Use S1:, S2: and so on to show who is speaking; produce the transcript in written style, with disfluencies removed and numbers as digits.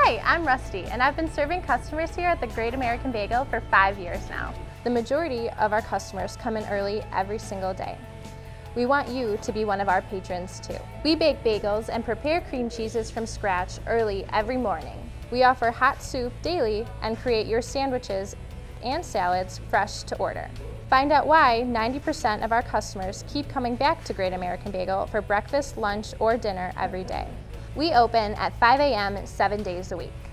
S1: Hi, I'm Rusty, and I've been serving customers here at the Great American Bagel for 5 years now. The majority of our customers come in early every single day. We want you to be one of our patrons too. We bake bagels and prepare cream cheeses from scratch early every morning. We offer hot soup daily and create your sandwiches and salads fresh to order. Find out why 90% of our customers keep coming back to Great American Bagel for breakfast, lunch, or dinner every day. We open at 5 a.m. 7 days a week.